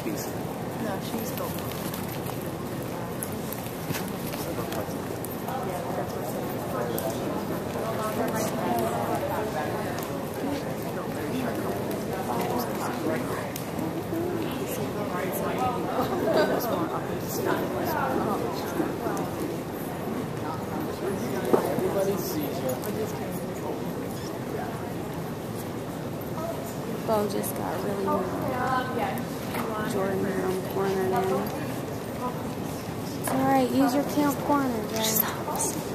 species. No, she's still. Everybody sees you. Bo just got really mad. Jordan on the corner now. It's alright, use your camp corner, guys.